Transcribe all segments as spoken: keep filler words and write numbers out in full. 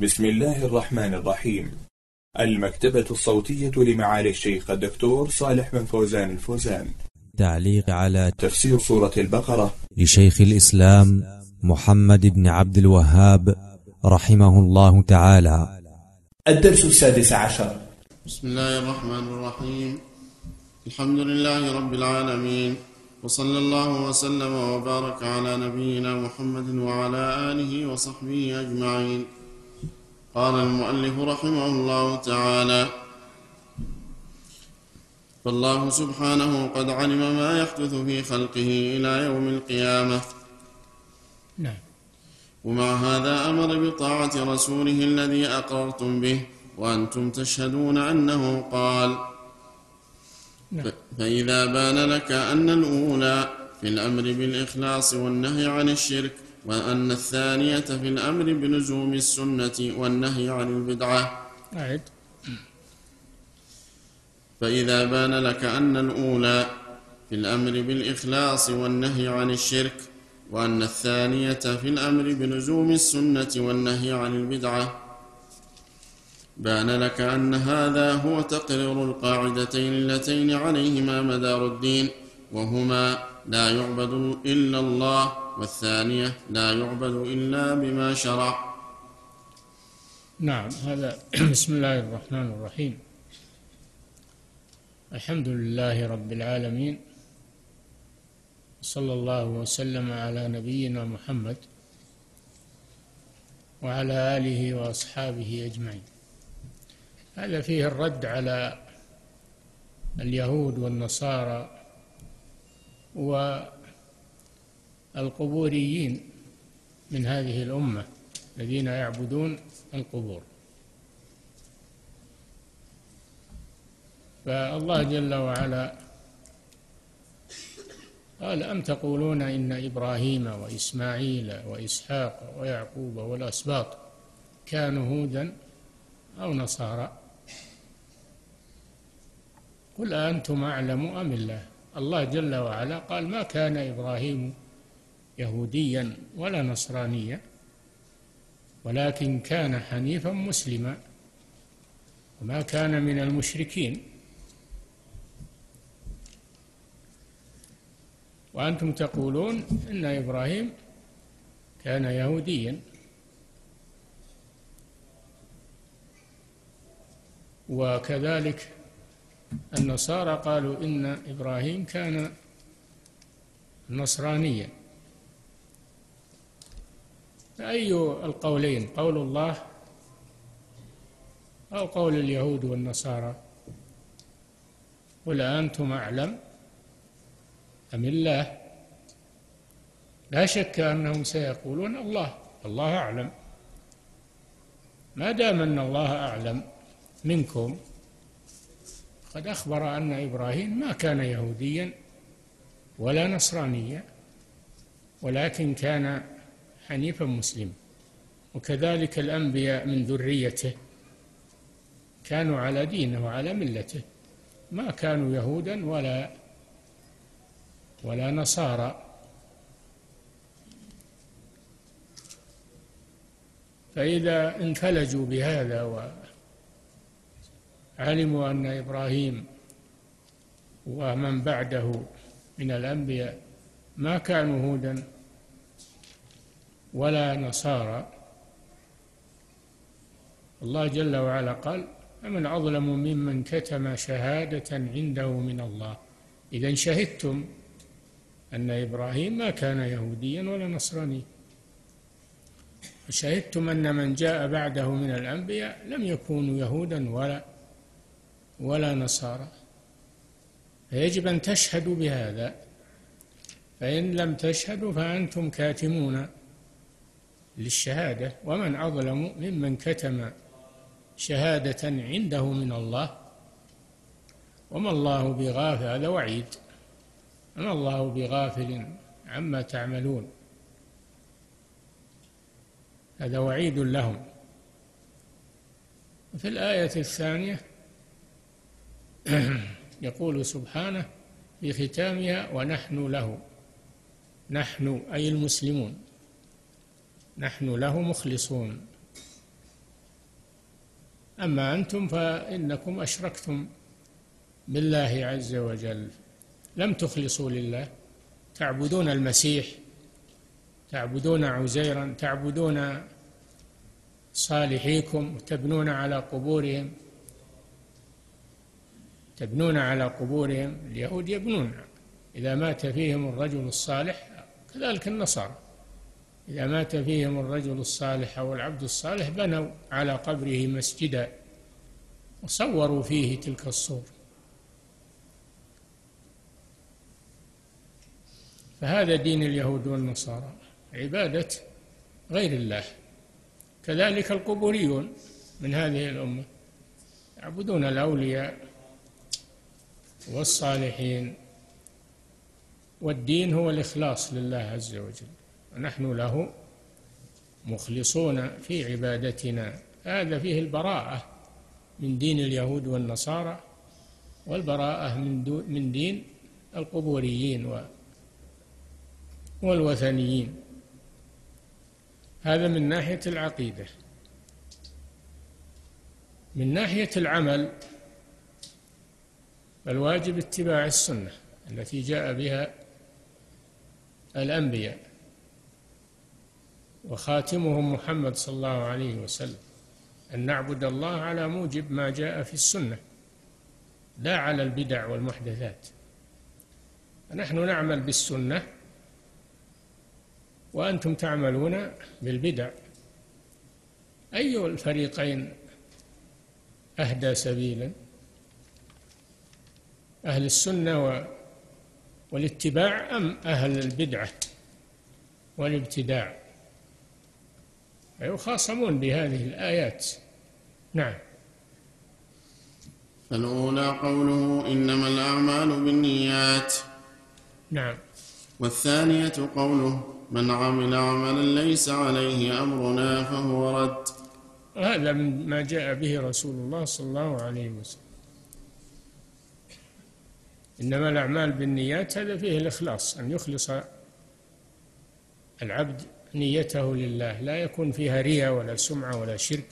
بسم الله الرحمن الرحيم. المكتبة الصوتية لمعالي الشيخ الدكتور صالح بن فوزان الفوزان. تعليق على تفسير سورة البقرة لشيخ الإسلام محمد بن عبد الوهاب رحمه الله تعالى. الدرس السادس عشر. بسم الله الرحمن الرحيم. الحمد لله رب العالمين، وصلى الله وسلم وبارك على نبينا محمد وعلى آله وصحبه أجمعين. قال المؤلف رحمه الله تعالى: فالله سبحانه قد علم ما يحدث في خلقه إلى يوم القيامة. نعم. ومع هذا أمر بطاعة رسوله الذي أقررتم به وأنتم تشهدون أنه قال. نعم. فإذا بان لك أن الأولى في الأمر بالإخلاص والنهي عن الشرك، وأن الثانية في الأمر بلزوم السنة والنهي عن البدعة. أعد. فإذا بان لك أن الأولى في الأمر بالإخلاص والنهي عن الشرك، وأن الثانية في الأمر بلزوم السنة والنهي عن البدعة، بان لك أن هذا هو تقرير القاعدتين اللتين عليهما مدار الدين، وهما لا يعبد إلا الله، والثانية لا يعبد إلا بما شرع. نعم. هذا بسم الله الرحمن الرحيم. الحمد لله رب العالمين، صلى الله وسلم على نبينا محمد وعلى آله وأصحابه أجمعين. هذا فيه الرد على اليهود والنصارى والقبوريين من هذه الأمة الذين يعبدون القبور. فالله جل وعلا قال: أم تقولون إن إبراهيم وإسماعيل وإسحاق ويعقوب والأسباط كانوا هودا أو نصارى؟ قل أنتم أعلم أم الله. الله جل وعلا قال: ما كان إبراهيم يهوديا ولا نصرانيا، ولكن كان حنيفا مسلما وما كان من المشركين. وأنتم تقولون إن إبراهيم كان يهوديا، وكذلك النصارى قالوا إن إبراهيم كان نصرانيا. فأي القولين، قول الله أو قول اليهود والنصارى؟ قل أنتم أعلم أم الله؟ لا شك أنهم سيقولون الله الله أعلم. ما دام أن الله أعلم منكم، قد أخبر أن إبراهيم ما كان يهوديا ولا نصرانيا، ولكن كان حنيفا مسلما. وكذلك الأنبياء من ذريته كانوا على دينه وعلى ملته، ما كانوا يهودا ولا ولا نصارى. فإذا انفلجوا بهذا وعلموا أن إبراهيم ومن بعده من الأنبياء ما كانوا هودا ولا نصارى، الله جل وعلا قال: فمن أظلم ممن كتم شهادة عنده من الله. إذن شهدتم أن إبراهيم ما كان يهوديا ولا نصرانيا، وشهدتم أن من جاء بعده من الأنبياء لم يكونوا يهودا ولا ولا نصارى، فيجب أن تشهدوا بهذا. فإن لم تشهدوا فأنتم كاتمون للشهادة. ومن أظلم ممن كتم شهادة عنده من الله وما الله بغافل. هذا وعيد: وما الله بغافل عما تعملون. هذا وعيد لهم. في الآية الثانية يقول سبحانه في ختامها: ونحن له. نحن أي المسلمون، نحن له مخلصون. أما أنتم فإنكم أشركتم بالله عز وجل، لم تخلصوا لله، تعبدون المسيح، تعبدون عزيرا، تعبدون صالحيكم، وتبنون على قبورهم، تبنون على قبورهم. اليهود يبنون، إذا مات فيهم الرجل الصالح، كذلك النصارى إذا مات فيهم الرجل الصالح أو العبد الصالح بنوا على قبره مسجدا وصوروا فيه تلك الصور. فهذا دين اليهود والنصارى، عبادة غير الله. كذلك القبوريون من هذه الأمة يعبدون الأولياء والصالحين، والدين هو الإخلاص لله عز وجل، ونحن له مخلصون في عبادتنا. هذا فيه البراءة من دين اليهود والنصارى، والبراءة من من دين القبوريين والوثنيين. هذا من ناحية العقيدة. من ناحية العمل فالواجب اتباع السنة التي جاء بها الأنبياء، وخاتمهم محمد صلى الله عليه وسلم، أن نعبد الله على موجب ما جاء في السنة لا على البدع والمحدثات. فنحن نعمل بالسنة وأنتم تعملون بالبدع، أي الفريقين أهدى سبيلا؟ أهل السنة والاتباع أم أهل البدعة والابتداع؟ فيخاصمون بهذه الآيات. نعم. فالأولى قوله إنما الأعمال بالنيات. نعم. والثانية قوله من عمل عملا ليس عليه أمرنا فهو رد. هذا من ما جاء به رسول الله صلى الله عليه وسلم. إنما الأعمال بالنيات، هذا فيه الإخلاص، أن يخلص العبد نيته لله، لا يكون فيها رياء ولا سمعة ولا شرك.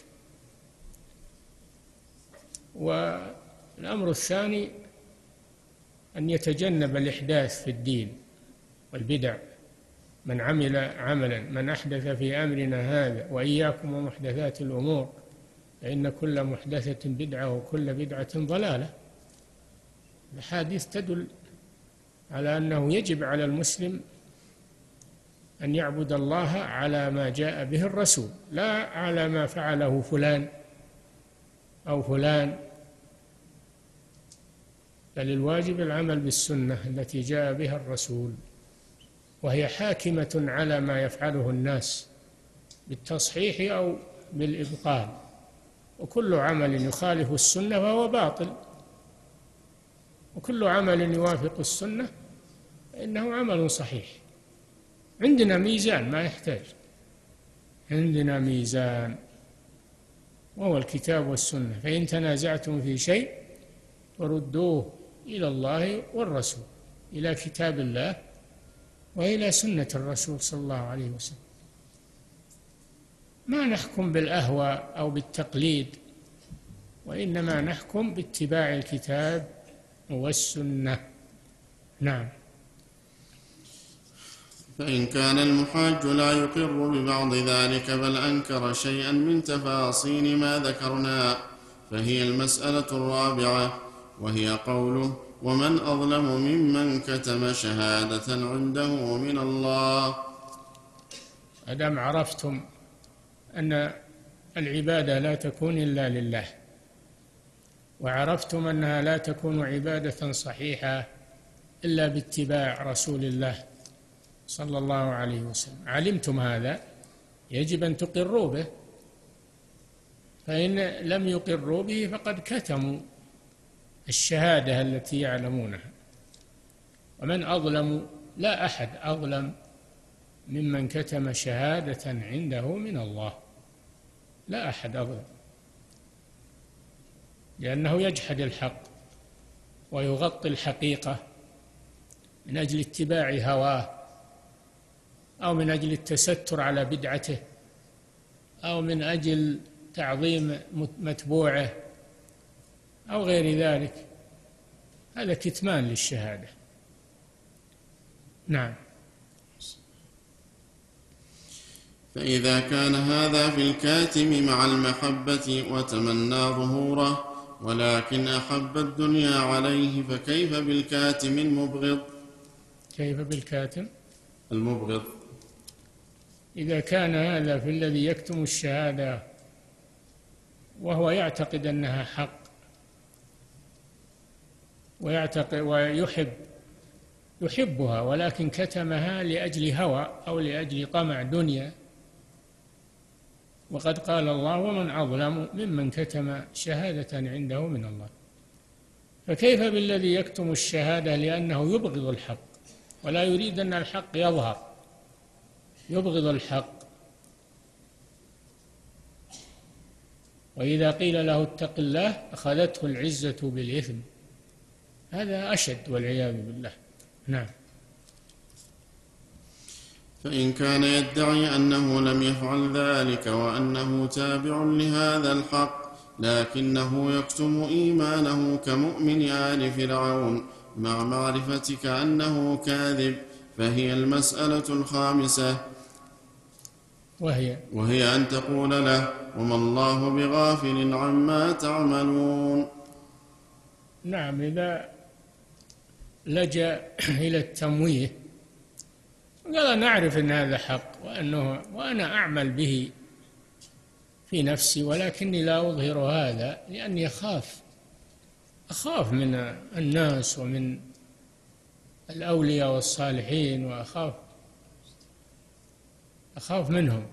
والأمر الثاني أن يتجنب الإحداث في الدين والبدع. من عمل عملا من أحدث في أمرنا هذا وإياكم ومحدثات الأمور فإن كل محدثة بدعة وكل بدعة ضلالة. الحديث تدل على أنه يجب على المسلم أن يعبد الله على ما جاء به الرسول، لا على ما فعله فلان أو فلان، بل الواجب العمل بالسنة التي جاء بها الرسول، وهي حاكمة على ما يفعله الناس بالتصحيح أو بالإبطال. وكل عمل يخالف السنة فهو باطل، وكل عمل يوافق السنة فإنه عمل صحيح. عندنا ميزان، ما يحتاج، عندنا ميزان وهو الكتاب والسنة، فإن تنازعتم في شيء فردوه إلى الله والرسول، إلى كتاب الله وإلى سنة الرسول صلى الله عليه وسلم. ما نحكم بالأهواء أو بالتقليد، وإنما نحكم باتباع الكتاب والسنة. نعم. فإن كان المحاج لا يقر ببعض ذلك بل أنكر شيئا من تفاصيل ما ذكرنا، فهي المسألة الرابعة، وهي قوله ومن أظلم ممن كتم شهادة عنده من الله. أدام عرفتم أن العبادة لا تكون إلا لله، وعرفتم أنها لا تكون عبادة صحيحة إلا باتباع رسول الله صلى الله عليه وسلم، علمتم هذا يجب أن تقروا به، فإن لم يقروا به فقد كتموا الشهادة التي يعلمونها. ومن أظلم، لا أحد أظلم ممن كتم شهادة عنده من الله، لا أحد أظلم، لأنه يجحد الحق ويغطي الحقيقة من أجل اتباع هواه، أو من أجل التستر على بدعته، أو من أجل تعظيم متبوعه أو غير ذلك، هذا كتمان للشهادة. نعم. فإذا كان هذا في الكاتم مع المحبة وتمنى ظهوره ولكن أحب الدنيا عليه، فكيف بالكاتم المبغض؟ كيف بالكاتم المبغض؟ إذا كان هذا في الذي يكتم الشهادة وهو يعتقد أنها حق ويعتقد ويحب يحبها، ولكن كتمها لأجل هوى أو لأجل طمع دنيا، وقد قال الله: ومن أظلم ممن كتم شهادة عنده من الله. فكيف بالذي يكتم الشهادة لأنه يبغض الحق ولا يريد أن الحق يظهر، يبغض الحق، وإذا قيل له اتق الله أخذته العزة بالإثم، هذا أشد والعياذ بالله. نعم. فإن كان يدعي أنه لم يفعل ذلك وأنه تابع لهذا الحق لكنه يكتم إيمانه كمؤمن آل فرعون مع معرفتك أنه كاذب، فهي المسألة الخامسة، وهي وهي أن تقول له: وما الله بغافل عما تعملون. نعم. إذا لجأ إلى التمويه قال: نعرف أن هذا حق وأنه وأنا أعمل به في نفسي، ولكني لا أظهر هذا لأني أخاف أخاف من الناس ومن الأولياء والصالحين، وأخاف أخاف منهم،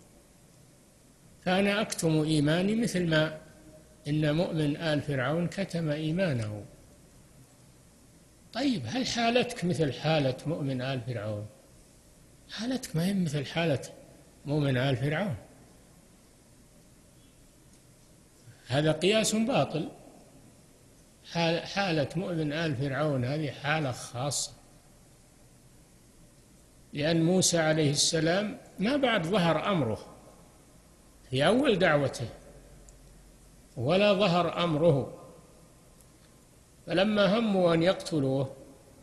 فأنا أكتم إيماني مثل ما إن مؤمن آل فرعون كتم إيمانه. طيب، هل حالتك مثل حالة مؤمن آل فرعون؟ حالتك ما هي مثل حالة مؤمن آل فرعون، هذا قياس باطل. حالة مؤمن آل فرعون هذه حالة خاصة، لأن موسى عليه السلام ما بعد ظهر أمره في أول دعوته ولا ظهر أمره، فلما هموا أن يقتلوه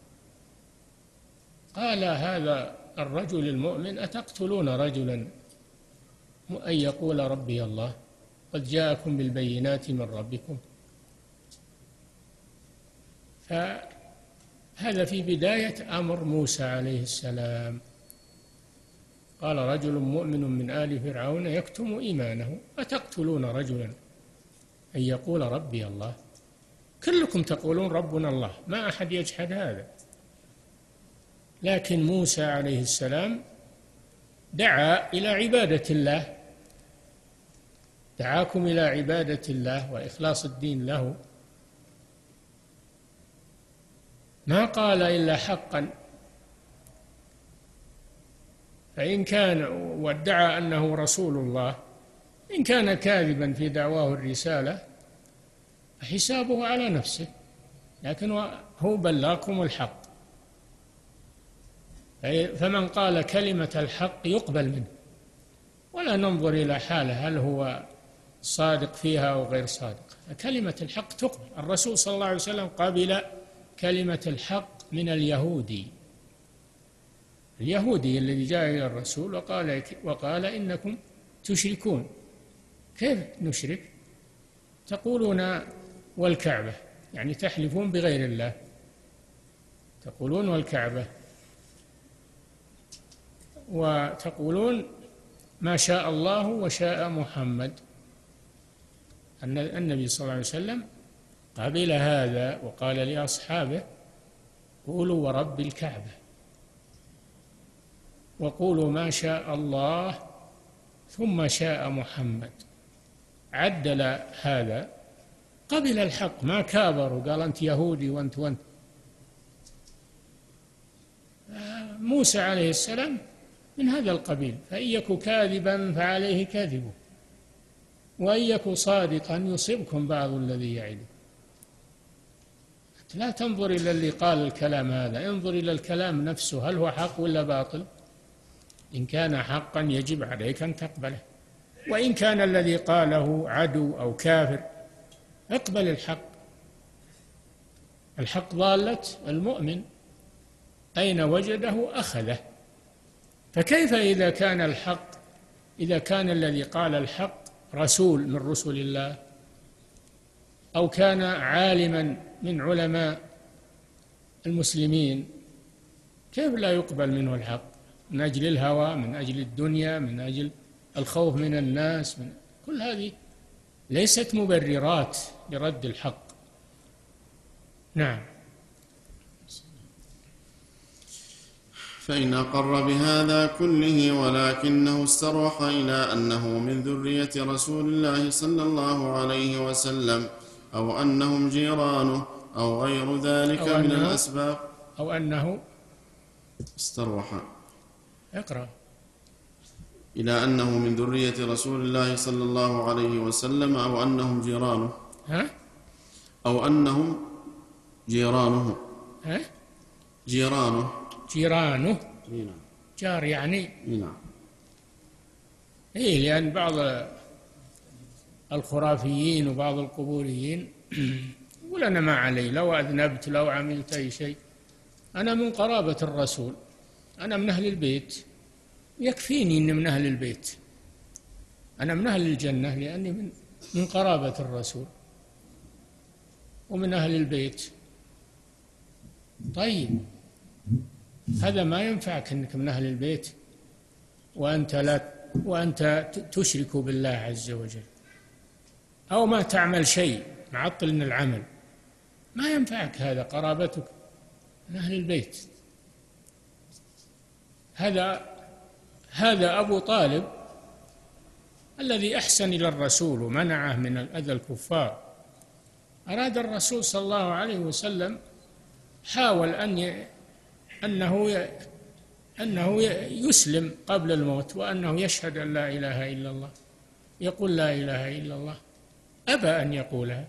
قال هذا الرجل المؤمن: أتقتلون رجلا أن يقول ربي الله قد جاءكم بالبينات من ربكم؟ فهذا في بداية أمر موسى عليه السلام. قال: رجل مؤمن من آل فرعون يكتم إيمانه أتقتلون رجلا أن يقول ربي الله؟ كلكم تقولون ربنا الله، ما أحد يجحد هذا، لكن موسى عليه السلام دعا إلى عبادة الله، دعاكم إلى عبادة الله وإخلاص الدين له، ما قال إلا حقا. فإن كان وادعى أنه رسول الله، إن كان كاذبا في دعواه الرسالة فحسابه على نفسه، لكن هو بلغكم الحق، فمن قال كلمة الحق يقبل منه، ولا ننظر إلى حاله هل هو صادق فيها أو غير صادق، كلمة الحق تقبل. الرسول صلى الله عليه وسلم قبل كلمة الحق من اليهودي اليهودي الذي جاء إلى الرسول وقال, وقال إنكم تشركون. كيف نشرك؟ تقولون والكعبة، يعني تحلفون بغير الله، تقولون والكعبة، وتقولون ما شاء الله وشاء محمد. النبي صلى الله عليه وسلم قبل هذا وقال لأصحابه: قولوا ورب الكعبة، وقولوا ما شاء الله ثم شاء محمد. عدل هذا، قبل الحق، ما كابر وقال أنت يهودي وأنت وأنت. موسى عليه السلام من هذا القبيل، فإن يك كاذبا فعليه كذبه وإن يك صادقا يصبكم بعض الذي يعده. لا تنظر إلى اللي قال الكلام هذا، انظر إلى الكلام نفسه، هل هو حق ولا باطل؟ إن كان حقا يجب عليك أن تقبله، وإن كان الذي قاله عدو أو كافر، اقبل الحق. الحق ضالة المؤمن، أين وجده أخذه. فكيف إذا كان الحق إذا كان الذي قال الحق رسول من رسل الله، أو كان عالما من علماء المسلمين، كيف لا يقبل منه الحق؟ من أجل الهوى، من أجل الدنيا، من أجل الخوف من الناس، من كل هذه ليست مبررات لرد الحق. نعم. فإن أقر بهذا كله ولكنه استروح إلى أنه من ذرية رسول الله صلى الله عليه وسلم، أو أنهم جيرانه، أو غير ذلك أو من الأسباب، أو أنه استروح اقرأ إلى أنه من ذرية رسول الله صلى الله عليه وسلم، أو أنهم جيرانه ها؟ أو أنهم جيرانه ها؟ جيرانه جيرانه نعم. جار يعني نعم. إيه، لأن بعض الخرافيين وبعض القبوريين يقول أنا ما علي، لو أذنبت لو عملت أي شيء أنا من قرابة الرسول، أنا من أهل البيت، يكفيني أني من أهل البيت، أنا من أهل الجنة لأني من من قرابة الرسول ومن أهل البيت. طيب هذا ما ينفعك أنك من أهل البيت وأنت لا وأنت تشرك بالله عز وجل، أو ما تعمل شيء، معطل من العمل، ما ينفعك هذا، قرابتك من أهل البيت. هذا هذا أبو طالب الذي أحسن إلى الرسول ومنعه من الأذى الكفار. أراد الرسول صلى الله عليه وسلم، حاول أن ي... أنه ي... أنه يسلم قبل الموت، وأنه يشهد أن لا إله إلا الله، يقول لا إله إلا الله، أبى أن يقولها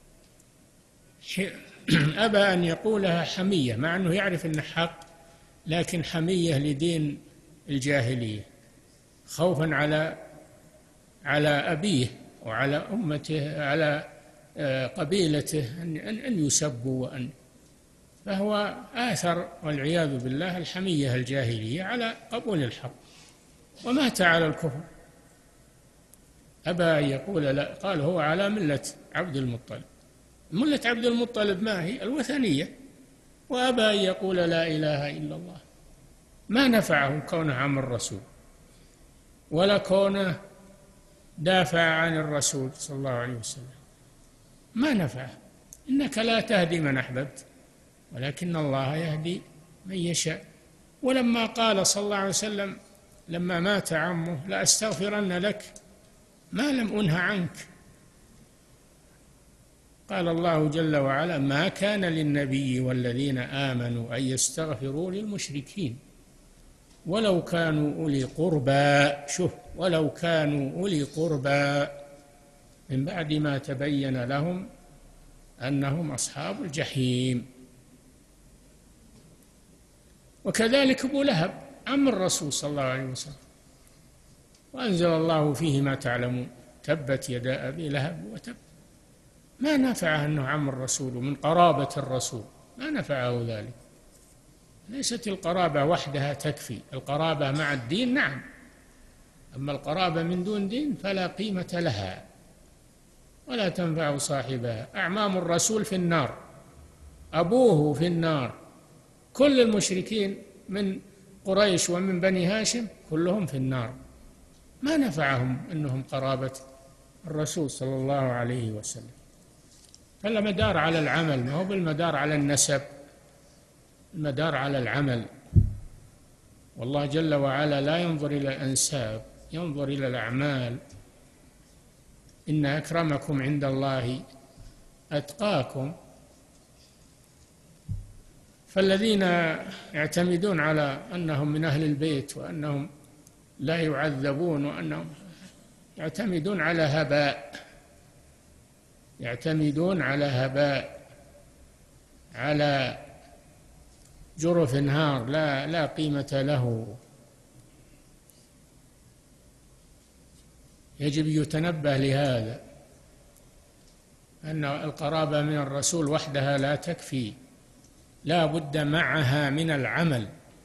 أبى أن يقولها حمية، مع أنه يعرف أنه حق، لكن حمية لدين الجاهلية، خوفا على على أبيه وعلى أمته، على قبيلته أن أن يسبوا، وأن فهو آثر والعياذ بالله الحمية الجاهلية على قبول الحق، ومات على الكفر. أبى أن يقول لا، قال هو على ملة عبد المطلب. ملة عبد المطلب ما هي؟ الوثنية. وأبى أن يقول لا إله إلا الله. ما نفعه كونه عم الرسول، ولا كونه دافع عن الرسول صلى الله عليه وسلم، ما نفعه. إنك لا تهدي من أحببت، ولكن الله يهدي من يشاء. ولما قال صلى الله عليه وسلم لما مات عمه لأستغفرن لك ما لم أنه عنك، قال الله جل وعلا ما كان للنبي والذين آمنوا أن يستغفروا للمشركين ولو كانوا أولي قربى، شوف، ولو كانوا أولي قربى من بعد ما تبين لهم أنهم أصحاب الجحيم. وكذلك أبو لهب عم الرسول صلى الله عليه وسلم، وأنزل الله فيه ما تعلمون تبت يدا أبي لهب وتب. ما نفعه أنه عم الرسول ومن قرابة الرسول، ما نفعه ذلك. ليست القرابة وحدها تكفي، القرابة مع الدين نعم، أما القرابة من دون دين فلا قيمة لها ولا تنفع صاحبها. أعمام الرسول في النار، أبوه في النار، كل المشركين من قريش ومن بني هاشم كلهم في النار، ما نفعهم أنهم قرابة الرسول صلى الله عليه وسلم. فالمدار على العمل، ما هو بالمدار على النسب، المدار على العمل. والله جل وعلا لا ينظر إلى الأنساب، ينظر إلى الأعمال. إن أكرمكم عند الله أتقاكم. فالذين يعتمدون على أنهم من أهل البيت وأنهم لا يعذبون وأنهم يعتمدون على هباء، يعتمدون على هباء، على جرف نهار لا لا قيمة له. يجب يتنبه لهذا، أن القرابة من الرسول وحدها لا تكفي، لا بد معها من العمل.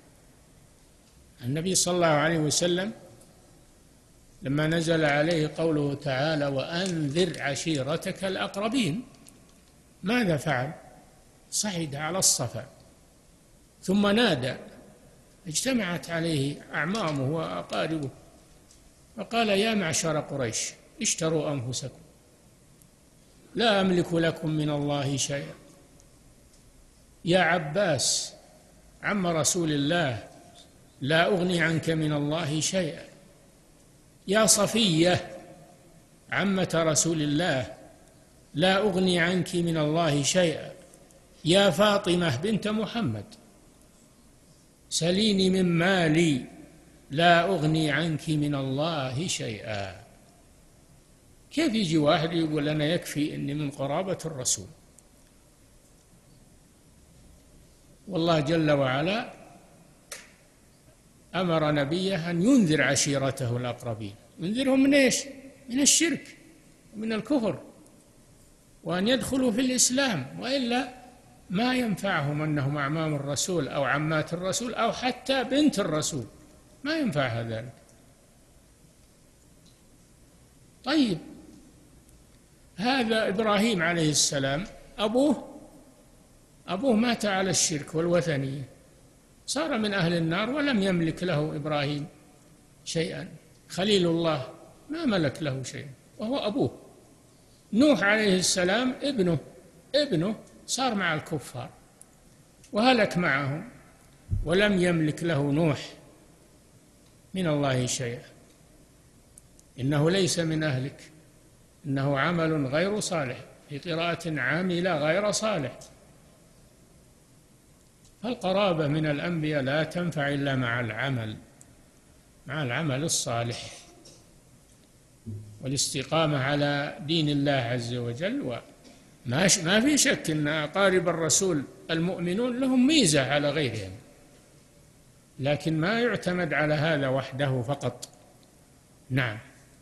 النبي صلى الله عليه وسلم لما نزل عليه قوله تعالى وأنذر عشيرتك الأقربين، ماذا فعل؟ صعد على الصفا ثم نادى، اجتمعت عليه أعمامه وأقاربه فقال يا معشر قريش اشتروا أنفسكم لا أملك لكم من الله شيئا. يا عباس عم رسول الله لا أغني عنك من الله شيئا. يا صفية عمة رسول الله لا أغني عنك من الله شيئا. يا فاطمة بنت محمد سليني من مالي لا أغني عنك من الله شيئا. كيف يجي واحد يقول أنا يكفي أني من قرابة الرسول؟ والله جل وعلا أمر نبيه أن ينذر عشيرته الأقربين. ينذرهم من إيش؟ من الشرك ومن الكفر، وأن يدخلوا في الإسلام، وإلا ما ينفعهم أنهم أعمام الرسول أو عمات الرسول أو حتى بنت الرسول، ما ينفعها ذلك. طيب هذا إبراهيم عليه السلام أبوه أبوه مات على الشرك والوثنية، صار من أهل النار ولم يملك له إبراهيم شيئا. خليل الله ما ملك له شيئا وهو أبوه. نوح عليه السلام ابنه ابنه صار مع الكفار وهلك معهم ولم يملك له نوح من الله شيئا. إنه ليس من أهلك إنه عمل غير صالح، في قراءة عامل غير صالح. فالقرابة من الأنبياء لا تنفع إلا مع العمل مع العمل الصالح والاستقامة على دين الله عز وجل. وما ما في شك أن أقارب الرسول المؤمنون لهم ميزة على غيرهم، لكن ما يعتمد على هذا وحده فقط. نعم.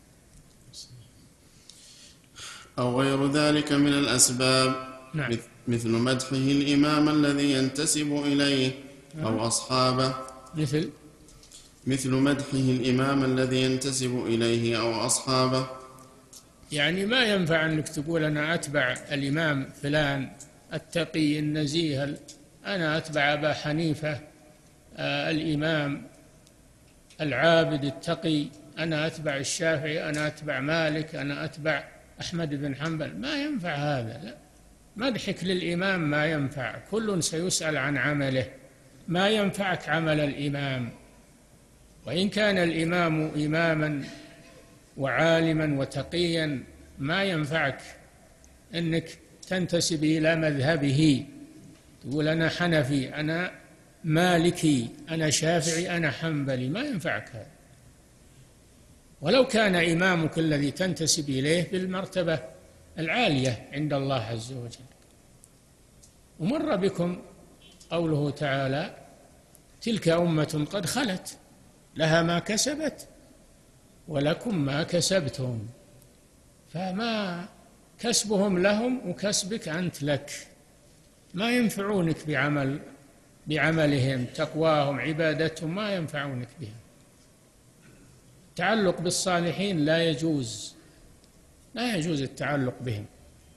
أو غير ذلك من الأسباب. نعم. مثل مدحه الإمام الذي ينتسب إليه أو أصحابه. مثل مثل مدحه الإمام الذي ينتسب إليه أو أصحابه. يعني ما ينفع أنك تقول أنا أتبع الإمام فلان التقي النزيه، أنا أتبع أبا حنيفة آه الإمام العابد التقي، أنا أتبع الشافعي، أنا أتبع مالك، أنا أتبع أحمد بن حنبل. ما ينفع هذا، لا. مدحك للإمام ما ينفع، كل سيسأل عن عمله. ما ينفعك عمل الإمام، وإن كان الإمام إماما وعالما وتقيا ما ينفعك أنك تنتسب إلى مذهبه، تقول أنا حنفي، أنا مالكي، أنا شافعي، أنا حنبلي. ما ينفعك هذا، ولو كان إمامك الذي تنتسب إليه بالمرتبة العالية عند الله عز وجل. ومر بكم قوله تعالى تلك أمة قد خلت لها ما كسبت ولكم ما كسبتم. فما كسبهم لهم وكسبك أنت لك، ما ينفعونك بعمل بعملهم، تقواهم، عبادتهم، ما ينفعونك بهم. التعلق بالصالحين لا يجوز، لا يجوز التعلق بهم،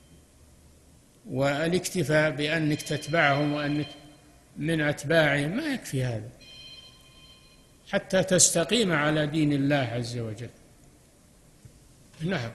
والاكتفاء بأنك تتبعهم وأنك من أتباعهم ما يكفي هذا حتى تستقيم على دين الله عز وجل. نعم.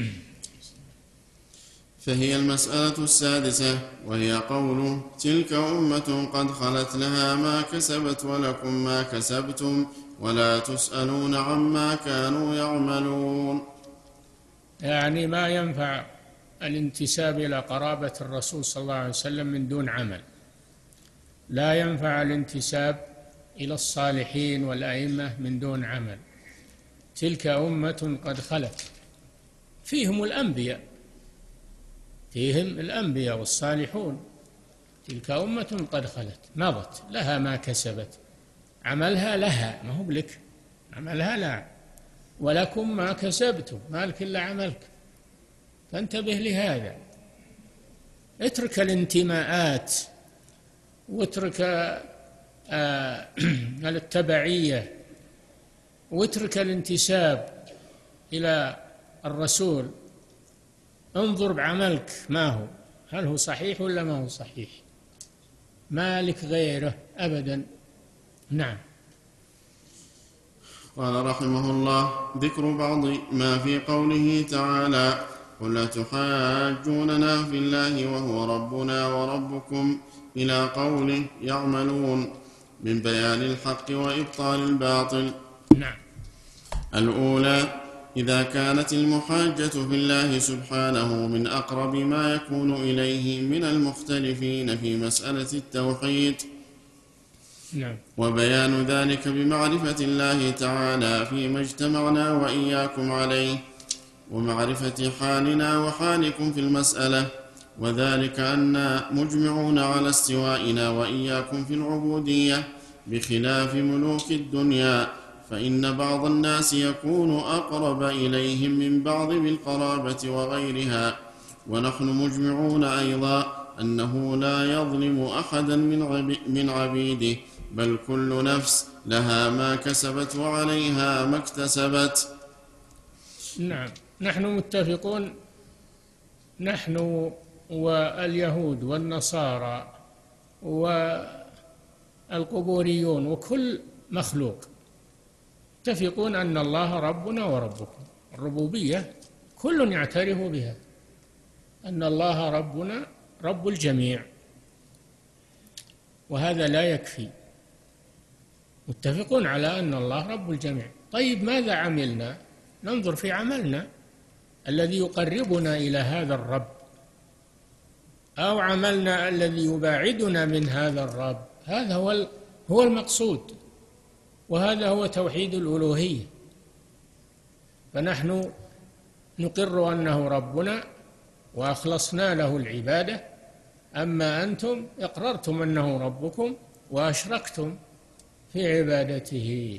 فهي المسألة السادسة، وهي قوله تلك أمة قد خلت لها ما كسبت ولكم ما كسبتم ولا تسألون عما كانوا يعملون. يعني ما ينفع الانتساب إلى قرابة الرسول صلى الله عليه وسلم من دون عمل، لا ينفع الانتساب إلى الصالحين والأئمة من دون عمل. تلك أمة قد خلت، فيهم الأنبياء، فيهم الأنبياء والصالحون. تلك أمة قد خلت، مضت، لها ما كسبت، عملها لها، ما هو لك، عملها لا. ولكم ما كسبتم، مالك إلا عملك. فانتبه لهذا، اترك الانتماءات واترك آه التبعية واترك الانتساب إلى الرسول. انظر بعملك ما هو، هل هو صحيح ولا ما هو صحيح؟ مالك غيره أبدا. نعم. قال رحمه الله: ذكر بعض ما في قوله تعالى: قل أتحاجوننا في الله وهو ربنا وربكم، إلى قوله يعملون، من بيان الحق وإبطال الباطل. نعم. الأولى: إذا كانت المحاجة في الله سبحانه من أقرب ما يكون إليه من المختلفين في مسألة التوحيد، نعم. وبيان ذلك بمعرفة الله تعالى فيما اجتمعنا وإياكم عليه، ومعرفة حالنا وحالكم في المسألة، وذلك أننا مجمعون على استوائنا وإياكم في العبودية، بخلاف ملوك الدنيا، فإن بعض الناس يكون أقرب إليهم من بعض بالقرابة وغيرها. ونحن مجمعون أيضا أنه لا يظلم أحدا من عبيده، بل كل نفس لها ما كسبت وعليها ما اكتسبت. نعم. نحن متفقون، نحن واليهود والنصارى والقبوريون وكل مخلوق متفقون أن الله ربنا وربكم. الربوبية كل يعترف بها، أن الله ربنا رب الجميع، وهذا لا يكفي. متفقون على أن الله رب الجميع. طيب ماذا عملنا؟ ننظر في عملنا الذي يقربنا إلى هذا الرب، أو عملنا الذي يباعدنا من هذا الرب. هذا هو هو المقصود، وهذا هو توحيد الألوهية. فنحن نقر أنه ربنا وأخلصنا له العبادة، أما أنتم اقررتم أنه ربكم وأشركتم في عبادته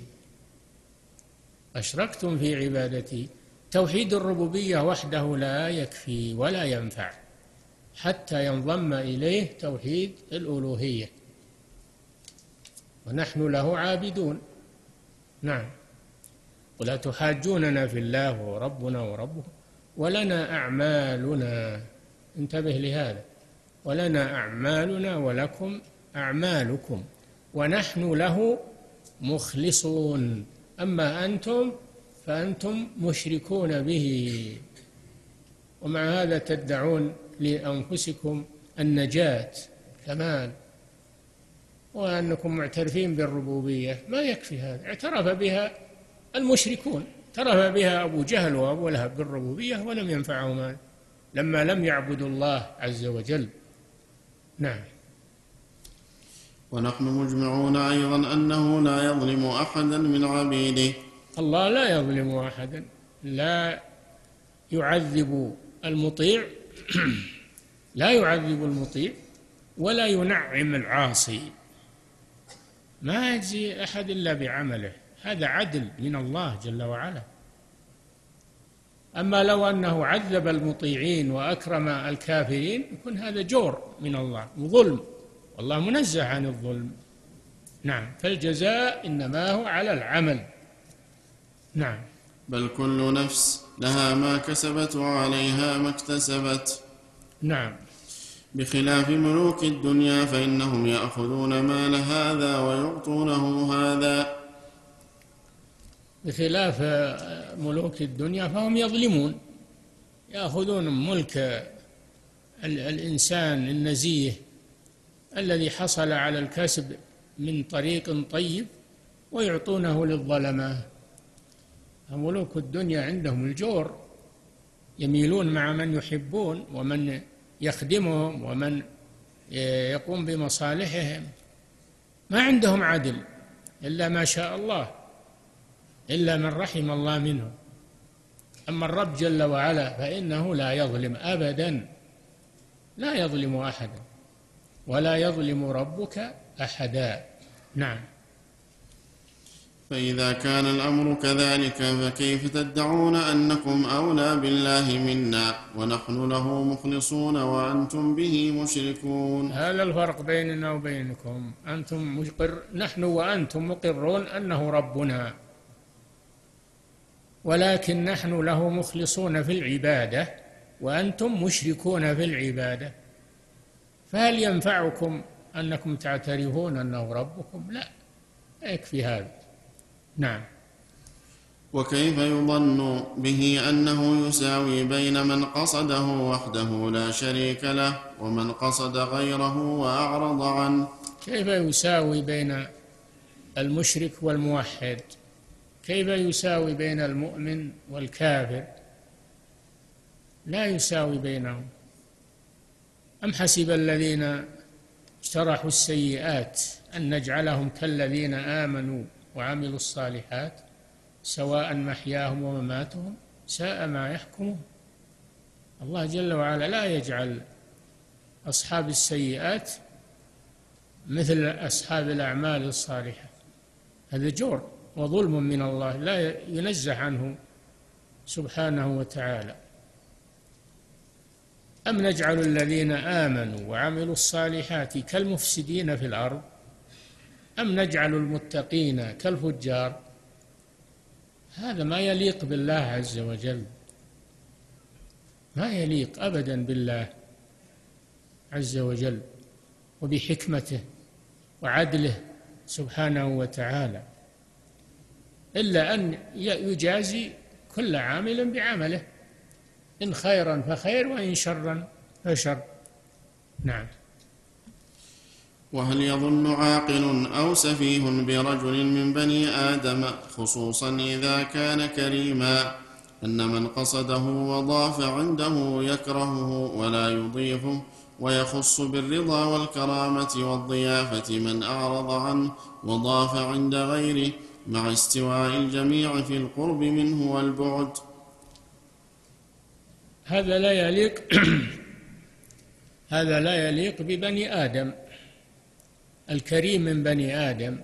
أشركتم في عبادته. توحيد الربوبية وحده لا يكفي ولا ينفع حتى ينضم إليه توحيد الألوهية، ونحن له عابدون. نعم. ولا تحاجوننا في الله وربنا وربه ولنا أعمالنا. انتبه لهذا، ولنا أعمالنا ولكم أعمالكم ونحن له مخلصون. أما أنتم فأنتم مشركون به، ومع هذا تدعون لأنفسكم النجاة كمال، وأنكم معترفين بالربوبية. ما يكفي هذا، اعترف بها المشركون، اعترف بها أبو جهل وأبو لهب بالربوبية ولم ينفعهم هذا لما لم يعبدوا الله عز وجل. نعم. ونحن مجمعون أيضا أنه لا يظلم أحدا من عبيده. الله لا يظلم أحدا، لا يعذب المطيع لا يعذب المطيع ولا ينعم العاصي. ما يجزي أحد إلا بعمله، هذا عدل من الله جل وعلا. أما لو أنه عذب المطيعين وأكرم الكافرين يكون هذا جور من الله وظلم، والله منزه عن الظلم. نعم. فالجزاء إنما هو على العمل. نعم. بل كل نفس لها ما كسبت وعليها ما اكتسبت. نعم. بخلاف ملوك الدنيا فإنهم يأخذون مال هذا ويعطونه هذا. بخلاف ملوك الدنيا فهم يظلمون، يأخذون ملك الإنسان النزيه الذي حصل على الكسب من طريق طيب ويعطونه للظلمة. ملوك الدنيا عندهم الجور، يميلون مع من يحبون ومن يخدمهم ومن يقوم بمصالحهم. ما عندهم عدل إلا ما شاء الله، إلا من رحم الله منهم. أما الرب جل وعلا فإنه لا يظلم أبدا، لا يظلم أحدا ولا يظلم ربك أحدا. نعم. فإذا كان الأمر كذلك فكيف تدعون أنكم أولى بالله منا ونحن له مخلصون وأنتم به مشركون؟ هذا الفرق بيننا وبينكم، أنتم مقر نحن وأنتم مقرون أنه ربنا، ولكن نحن له مخلصون في العبادة وأنتم مشركون في العبادة، فهل ينفعكم أنكم تعترفون أنه ربكم؟ لا، يكفي هذا. نعم. وكيف يظن به أنه يساوي بين من قصده وحده لا شريك له ومن قصد غيره وأعرض عنه؟ كيف يساوي بين المشرك والموحد؟ كيف يساوي بين المؤمن والكافر؟ لا يساوي بينهم. أم حسب الذين اجترحوا السيئات أن نجعلهم كالذين آمنوا وعملوا الصالحات سواء محياهم ومماتهم ساء ما يحكمون. الله جل وعلا لا يجعل أصحاب السيئات مثل أصحاب الأعمال الصالحة، هذا جور وظلم من الله لا ينزه عنه سبحانه وتعالى. أم نجعل الذين آمنوا وعملوا الصالحات كالمفسدين في الأرض أم نجعل المتقين كالفجار؟ هذا ما يليق بالله عز وجل، ما يليق أبدا بالله عز وجل وبحكمته وعدله سبحانه وتعالى، إلا أن يجازي كل عامل بعمله، إن خيرا فخير وإن شرا فشر. نعم. وهل يظن عاقل أو سفيه برجل من بني آدم خصوصا إذا كان كريما أن من قصده وضاف عنده يكرهه ولا يضيفه ويخص بالرضا والكرامة والضيافة من أعرض عنه وضاف عند غيره مع استواء الجميع في القرب منه والبعد؟ هذا لا يليق هذا لا يليق ببني آدم. الكريم من بني آدم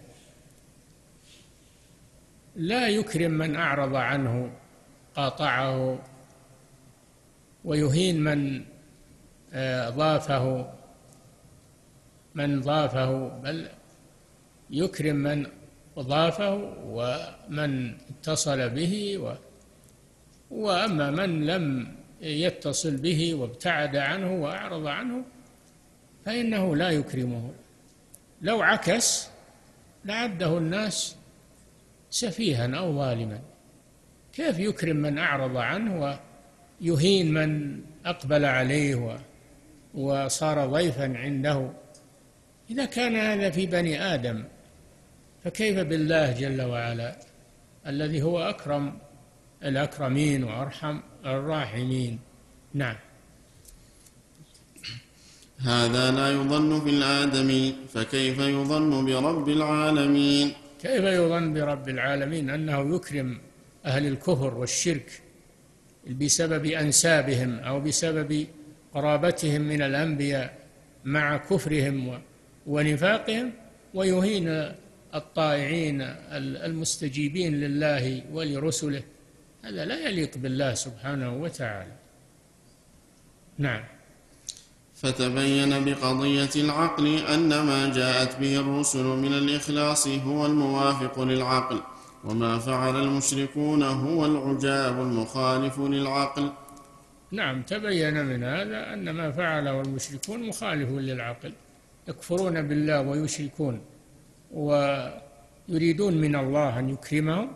لا يكرم من أعرض عنه قاطعه ويهين من ضافه من ضافه بل يكرم من ضافه ومن اتصل به و وأما من لم يتصل به وابتعد عنه وأعرض عنه فإنه لا يكرمه. لو عكس لعده الناس سفيها أو ظالما. كيف يكرم من أعرض عنه ويهين من أقبل عليه وصار ضيفا عنده؟ إذا كان هذا في بني آدم فكيف بالله جل وعلا الذي هو أكرم الأكرمين وأرحم الراحمين؟ نعم. هذا لا يظن في الآدمي فكيف يظن برب العالمين؟ كيف يظن برب العالمين أنه يكرم أهل الكفر والشرك بسبب أنسابهم أو بسبب قرابتهم من الأنبياء مع كفرهم ونفاقهم، ويهين الطائعين المستجيبين لله ولرسله؟ هذا لا يليق بالله سبحانه وتعالى. نعم. فتبين بقضية العقل أن ما جاءت به الرسل من الإخلاص هو الموافق للعقل، وما فعل المشركون هو العجاب المخالف للعقل. نعم، تبين من هذا أن ما فعله المشركون مخالف للعقل، يكفرون بالله ويشركون ويريدون من الله أن يكرمهم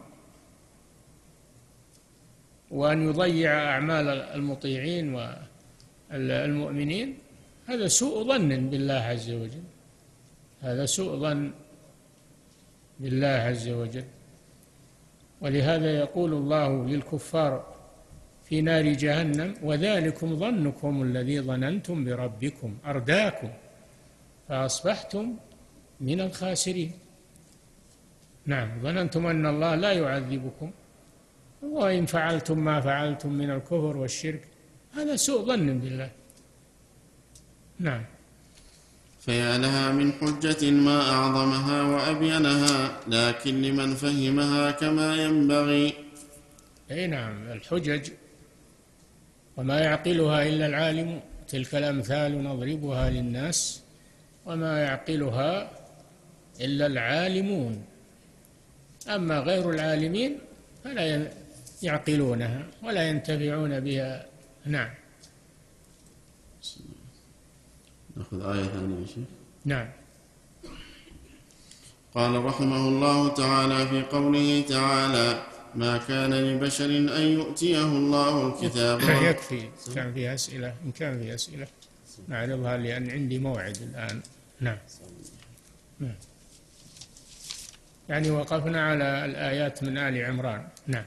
وأن يضيع أعمال المطيعين والمؤمنين. هذا سوء ظن بالله عز وجل، هذا سوء ظن بالله عز وجل. ولهذا يقول الله للكفار في نار جهنم: وذلكم ظنكم الذي ظننتم بربكم أرداكم فأصبحتم من الخاسرين. نعم، ظننتم أن الله لا يعذبكم، وإن فعلتم ما فعلتم من الكفر والشرك هذا سوء ظن بالله. نعم. فيا لها من حجة ما أعظمها وأبينها، لكن لمن فهمها كما ينبغي. أي نعم، الحجج وما يعقلها إلا العالم، تلك الأمثال نضربها للناس وما يعقلها إلا العالمون، أما غير العالمين فلا يعقلونها ولا ينتفعون بها. نعم. نأخذ آية ثانية يا شيخ. نعم. قال رحمه الله تعالى في قوله تعالى: ما كان لبشر أن يؤتيه الله الكتاب. يكفي. كان فيها أسئلة؟ إن كان فيها أسئلة نعرضها لأن عندي موعد الآن. نعم. نعم. يعني وقفنا على الآيات من آل عمران. نعم.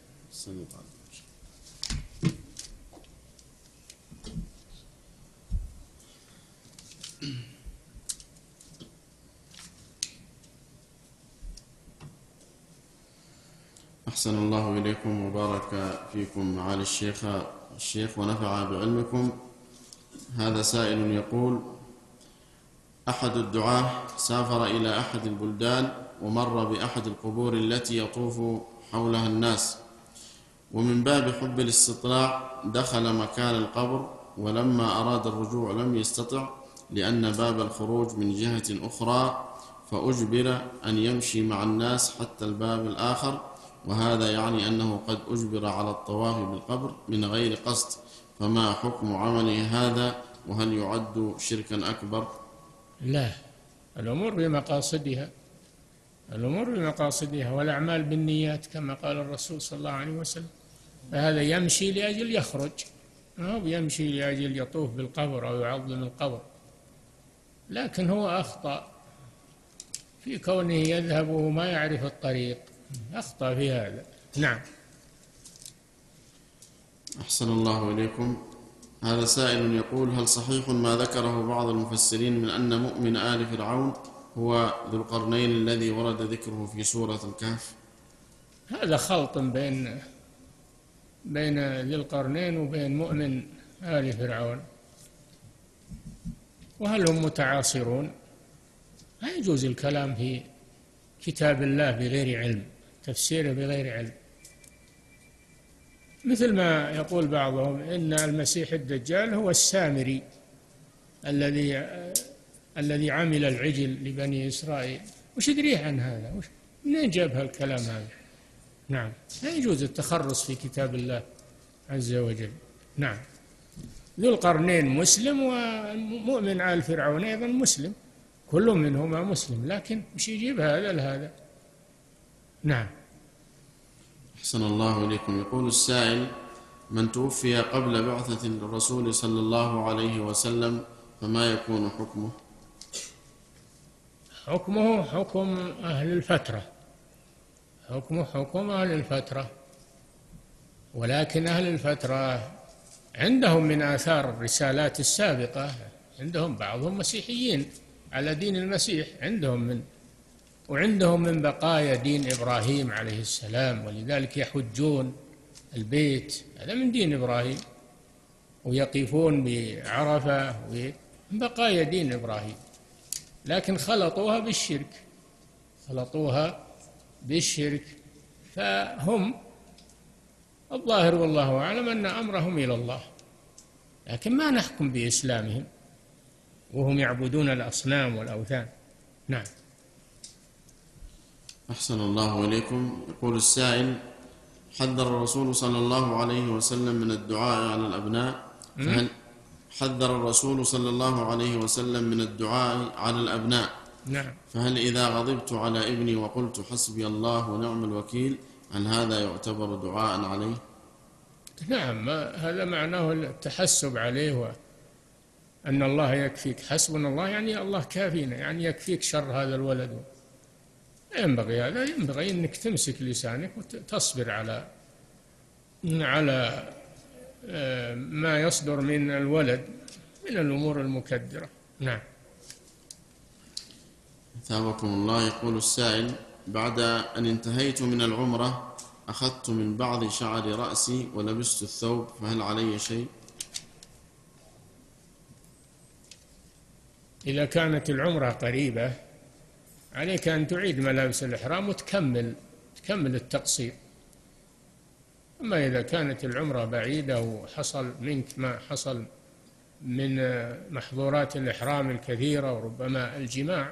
أحسن الله إليكم وبارك فيكم معالي الشيخ الشيخ ونفع بعلمكم. هذا سائل يقول: أحد الدعاة سافر إلى أحد البلدان ومر بأحد القبور التي يطوف حولها الناس، ومن باب حب الاستطلاع دخل مكان القبر، ولما أراد الرجوع لم يستطع لأن باب الخروج من جهة أخرى، فأجبر أن يمشي مع الناس حتى الباب الآخر، وهذا يعني أنه قد أجبر على الطواف بالقبر من غير قصد، فما حكم عمله هذا؟ وهل يعد شركا أكبر؟ لا، الأمور بمقاصدها، الأمور بمقاصدها، والأعمال بالنيات كما قال الرسول صلى الله عليه وسلم. فهذا يمشي لأجل يخرج، ما هو يمشي لأجل يطوف بالقبر أو يعظم القبر، لكن هو أخطأ في كونه يذهب وما يعرف الطريق، أخطأ في هذا. نعم. أحسن الله إليكم. هذا سائل يقول: هل صحيح ما ذكره بعض المفسرين من أن مؤمن آل فرعون هو ذو القرنين الذي ورد ذكره في سورة الكهف؟ هذا خلط بين بين ذي القرنين وبين مؤمن آل فرعون، وهل هم متعاصرون؟ لا يجوز الكلام في كتاب الله بغير علم، تفسيره بغير علم، مثل ما يقول بعضهم إن المسيح الدجال هو السامري الذي الذي عمل العجل لبني إسرائيل. وش يدريه عن هذا؟ وش منين جاب هالكلام هذا؟ نعم، لا يجوز التخرص في كتاب الله عز وجل. نعم. ذو القرنين مسلم، ومؤمن آل فرعون أيضا مسلم، كل منهما مسلم، لكن مش يجيب هذا لهذا. نعم. أحسن الله إليكم. يقول السائل: من توفي قبل بعثة الرسول صلى الله عليه وسلم فما يكون حكمه؟ حكمه حكم أهل الفترة، حكمه حكم أهل الفترة، ولكن أهل الفترة عندهم من آثار الرسالات السابقة، عندهم بعضهم مسيحيين على دين المسيح، عندهم من وعندهم من بقايا دين إبراهيم عليه السلام، ولذلك يحجون البيت، هذا من دين إبراهيم، ويقفون بعرفة، من بقايا دين إبراهيم، لكن خلطوها بالشرك، خلطوها بالشرك، فهم الظاهر والله أعلم أن أمرهم إلى الله، لكن ما نحكم بإسلامهم وهم يعبدون الأصنام والأوثان. نعم. أحسن الله إليكم. يقول السائل: حذر الرسول صلى الله عليه وسلم من الدعاء على الأبناء، فهل حذر الرسول صلى الله عليه وسلم من الدعاء على الأبناء؟ نعم. فهل إذا غضبت على ابني وقلت حسبي الله ونعم الوكيل هل هذا يعتبر دعاء عليه؟ نعم، هذا معناه التحسب عليه، وأن الله يكفيك، حسبنا الله يعني الله كافينا، يعني يكفيك شر هذا الولد. ينبغي هذا، ينبغي أنك تمسك لسانك وتصبر على على ما يصدر من الولد من الأمور المكدرة. نعم. ثابكم الله. يقول السائل: بعد أن انتهيت من العمرة أخذت من بعض شعر رأسي ولبست الثوب، فهل علي شيء؟ إذا كانت العمرة قريبة عليك أن تعيد ملابس الإحرام وتكمل تكمل التقصير. أما إذا كانت العمرة بعيدة وحصل منك ما حصل من محظورات الإحرام الكثيرة وربما الجماع،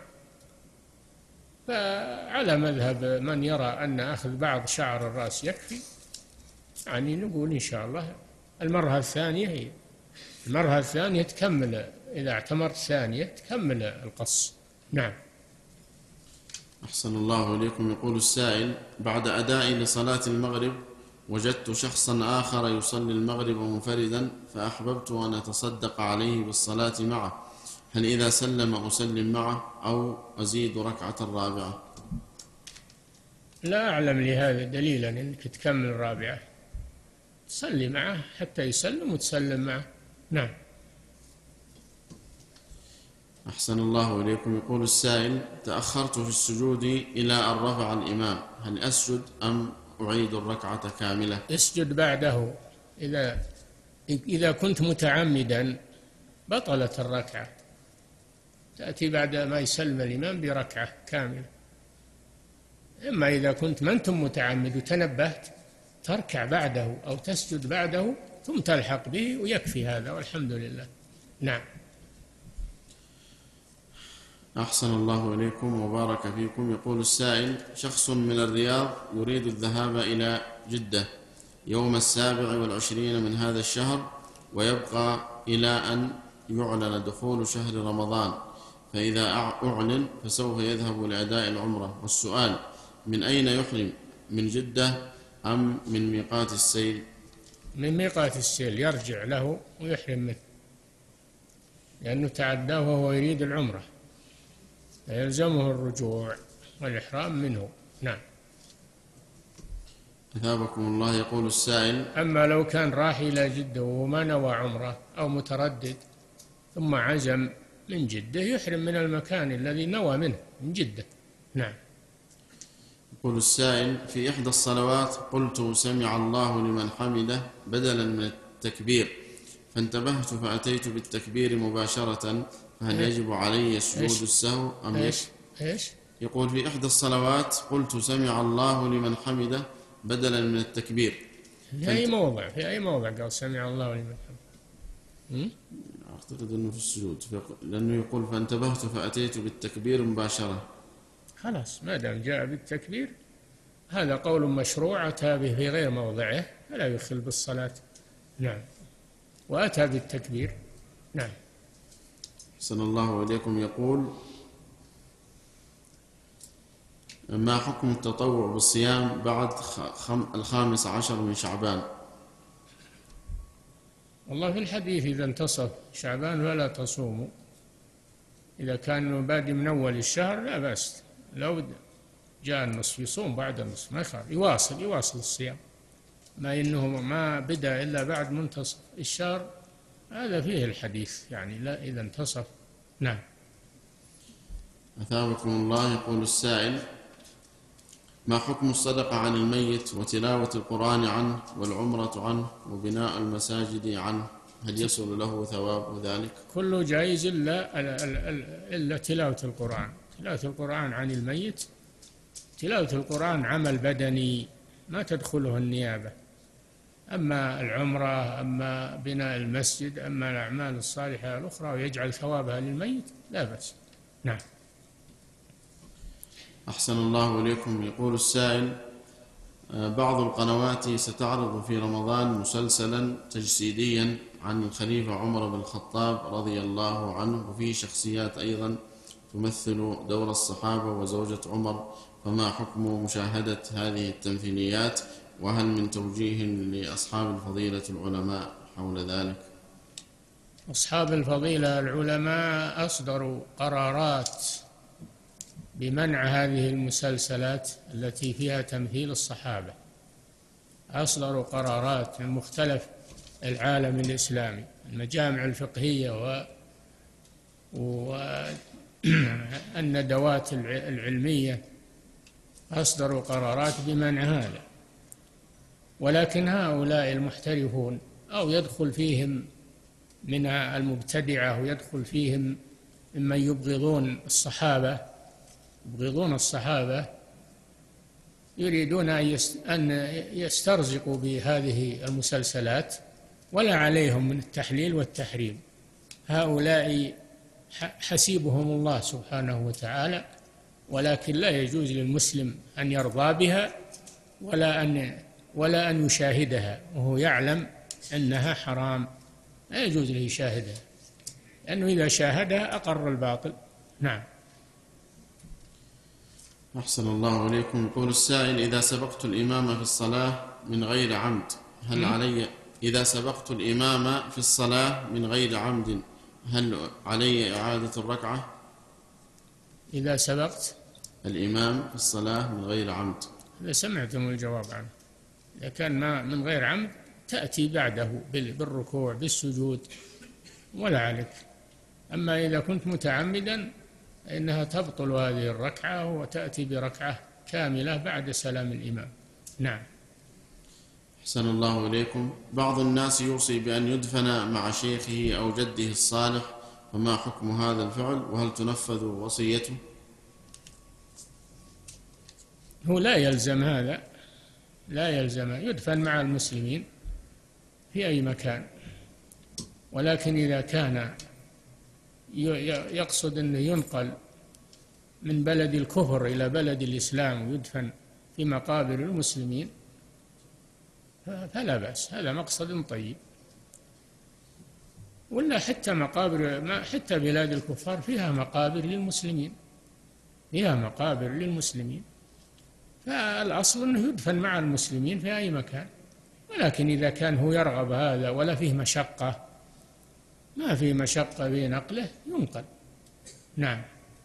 فعلى مذهب من يرى أن أخذ بعض شعر الرأس يكفي، يعني نقول إن شاء الله المرة الثانية هي المرة الثانية تكمل، إذا اعتمرت ثانية تكمل القص. نعم. أحسن الله إليكم. يقول السائل: بعد أدائي لصلاة المغرب وجدت شخصا آخر يصلي المغرب منفردا، فأحببت أن أتصدق عليه بالصلاة معه، هل إذا سلم أسلم معه أو أزيد ركعة رابعة؟ لا أعلم لهذا دليلا أنك تكمل الرابعة، تصلي معه حتى يسلم وتسلم معه. نعم. أحسن الله إليكم. يقول السائل: تأخرت في السجود إلى أن رفع الإمام، هل أسجد أم أعيد الركعة كاملة؟ اسجد بعده. إذا إذا كنت متعمدا بطلت الركعة، تأتي بعد ما يسلم الإمام بركعة كاملة. إما إذا كنت ما أنت متعمد وتنبهت تركع بعده أو تسجد بعده ثم تلحق به، ويكفي هذا والحمد لله. نعم. أحسن الله إليكم وبارك فيكم. يقول السائل: شخص من الرياض يريد الذهاب إلى جدة يوم السابع والعشرين من هذا الشهر، ويبقى إلى أن يعلن دخول شهر رمضان، فإذا أعلن فسوف يذهب لأداء العمرة. والسؤال: من أين يحرم، من جدة أم من ميقات السيل؟ من ميقات السيل يرجع له ويحرم منه، لأنه تعداه وهو يريد العمرة، فيلزمه الرجوع والإحرام منه. نعم. أثابكم الله. يقول السائل: أما لو كان راح إلى جدة وما نوى عمرة أو متردد ثم عزم من جدة يحرم من المكان الذي نوى منه من جدة. نعم. يقول السائل: في إحدى الصلوات قلت سمع الله لمن حمده بدلا من التكبير، فانتبهت فأتيت بالتكبير مباشرة، فهل يجب علي سجود السهو أم إيش؟ إيش؟ يقول: في إحدى الصلوات قلت سمع الله لمن حمده بدلا من التكبير. في أي موضع في أي موضع قال سمع الله لمن حمده؟ أعتقد أنه في السجود، لأنه يقول فانتبهت فأتيت بالتكبير مباشرة. خلاص، ما دام جاء بالتكبير هذا قول مشروع أتى به في غير موضعه فلا يخل بالصلاة. نعم. وأتى بالتكبير. نعم. أحسن الله إليكم. يقول: ما حكم التطوع بالصيام بعد الخامس عشر من شعبان؟ والله في الحديث إذا انتصف شعبان فلا تصوموا، إذا كان بادئ من أول الشهر لا بأس، لو جاء النصف يصوم بعد النصف ما يخالف، يواصل يواصل الصيام، ما إنه ما بدأ إلا بعد منتصف الشهر، هذا فيه الحديث يعني لا إذا انتصف. نعم. أثابكم الله. يقول السائل: ما حكم الصدقة عن الميت وتلاوة القرآن عنه والعمرة عنه وبناء المساجد عنه، هل يصل له ثواب ذلك؟ كله جائز إلا إلا تلاوة القرآن. تلاوة القرآن عن الميت، تلاوة القرآن عمل بدني ما تدخله النيابة، أما العمرة أما بناء المسجد أما الأعمال الصالحة الأخرى ويجعل ثوابها للميت لا بأس. نعم. أحسن الله إليكم. يقول السائل: بعض القنوات ستعرض في رمضان مسلسلا تجسيديا عن الخليفة عمر بن الخطاب رضي الله عنه، وفيه شخصيات أيضا تمثل دور الصحابة وزوجة عمر، فما حكم مشاهدة هذه التمثيليات، وهل من توجيه لأصحاب الفضيلة العلماء حول ذلك؟ أصحاب الفضيلة العلماء أصدروا قرارات بمنع هذه المسلسلات التي فيها تمثيل الصحابة، أصدروا قرارات من مختلف العالم الإسلامي، المجامع الفقهية و والندوات العلمية أصدروا قرارات بمنع هذا، ولكن هؤلاء المحترفون أو يدخل فيهم من المبتدعة ويدخل فيهم ممن يبغضون الصحابة يبغضون الصحابة يريدون أن يسترزقوا بهذه المسلسلات ولا عليهم من التحليل والتحريم. هؤلاء حسيبهم الله سبحانه وتعالى، ولكن لا يجوز للمسلم أن يرضى بها ولا أن ولا أن يشاهدها وهو يعلم أنها حرام. لا يجوز له يشاهدها، لأنه إذا شاهدها أقر الباطل. نعم. أحسن الله إليكم. يقول السائل: إذا سبقت الإمام في الصلاة من غير عمد هل علي إذا سبقت الإمام في الصلاة من غير عمد هل علي إعادة الركعة؟ إذا سبقت الإمام في الصلاة من غير عمد، إذا سمعتم الجواب عنه، إذا كان ما من غير عمد تأتي بعده بالركوع بالسجود ولا عليك. أما إذا كنت متعمدا فإنها تبطل هذه الركعة وتأتي بركعة كاملة بعد سلام الإمام. نعم. أحسن الله إليكم. بعض الناس يوصي بأن يدفن مع شيخه أو جده الصالح، فما حكم هذا الفعل وهل تنفذ وصيته؟ هو لا يلزم هذا، لا يلزم، يدفن مع المسلمين في أي مكان، ولكن إذا كان يقصد أنه ينقل من بلد الكفر إلى بلد الإسلام ويدفن في مقابر المسلمين فلا بأس، هذا مقصد طيب. ولا حتى مقابر حتى بلاد الكفار فيها مقابر للمسلمين، فيها مقابر للمسلمين، فالأصل أنه يدفن مع المسلمين في أي مكان. ولكن إذا كان هو يرغب هذا ولا فيه مشقة، ما فيه مشقة في نقله، ينقل. نعم.